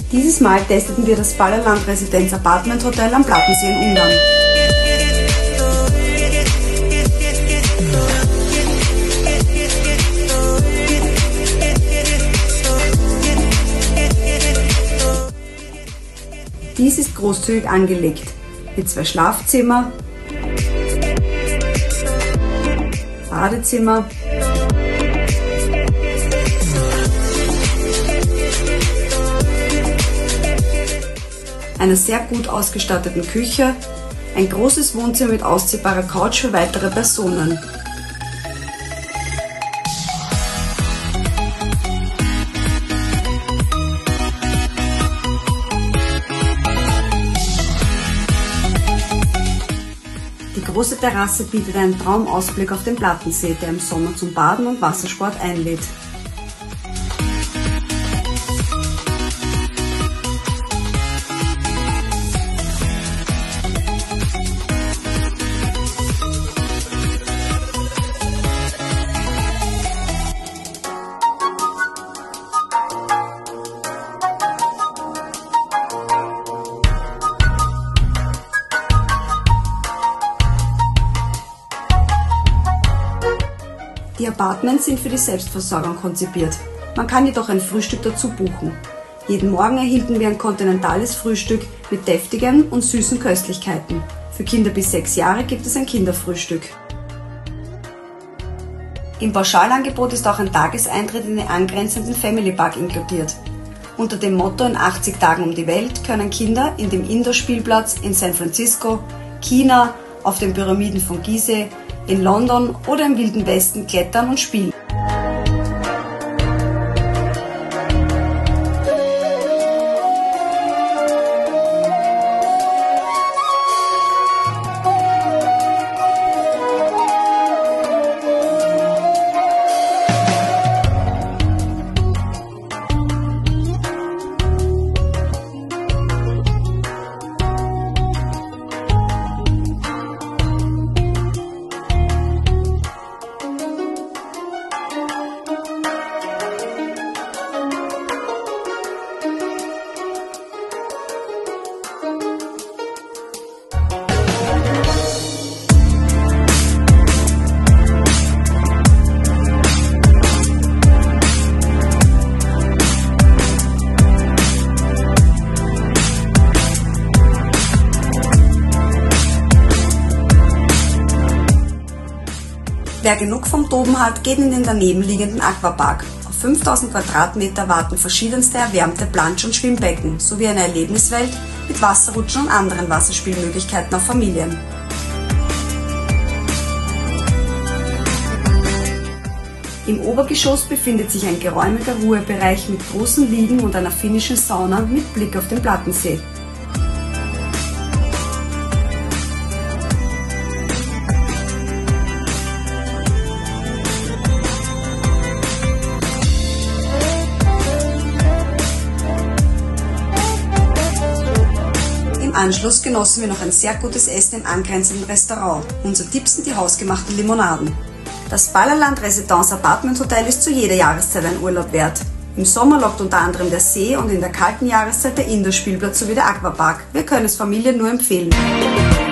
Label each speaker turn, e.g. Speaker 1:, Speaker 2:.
Speaker 1: Dieses Mal testeten wir das Ballerland Residenz Apartment Hotel am Plattensee in Ungarn. Dies ist großzügig angelegt, mit 2 Schlafzimmer, Badezimmer, einer sehr gut ausgestatteten Küche, ein großes Wohnzimmer mit ausziehbarer Couch für weitere Personen. Die große Terrasse bietet einen Traumausblick auf den Plattensee, der im Sommer zum Baden und Wassersport einlädt. Die Apartments sind für die Selbstversorgung konzipiert. Man kann jedoch ein Frühstück dazu buchen. Jeden Morgen erhielten wir ein kontinentales Frühstück mit deftigen und süßen Köstlichkeiten. Für Kinder bis 6 Jahre gibt es ein Kinderfrühstück. Im Pauschalangebot ist auch ein Tageseintritt in den angrenzenden Family Park inkludiert. Unter dem Motto in 80 Tagen um die Welt können Kinder in dem Indoor-Spielplatz in San Francisco, China, auf den Pyramiden von Gizeh, in London oder im Wilden Westen klettern und spielen. Wer genug vom Toben hat, geht in den daneben liegenden Aquapark. Auf 5000 Quadratmeter warten verschiedenste erwärmte Plansch- und Schwimmbecken sowie eine Erlebniswelt mit Wasserrutschen und anderen Wasserspielmöglichkeiten auf Familien. Im Obergeschoss befindet sich ein geräumiger Ruhebereich mit großen Liegen und einer finnischen Sauna mit Blick auf den Plattensee. Im Anschluss genossen wir noch ein sehr gutes Essen im angrenzenden Restaurant. Unser Tipp sind die hausgemachten Limonaden. Das Ballerland Residenz Apartment Hotel ist zu jeder Jahreszeit ein Urlaub wert. Im Sommer lockt unter anderem der See und in der kalten Jahreszeit der Indoor-Spielplatz sowie der Aquapark. Wir können es Familien nur empfehlen.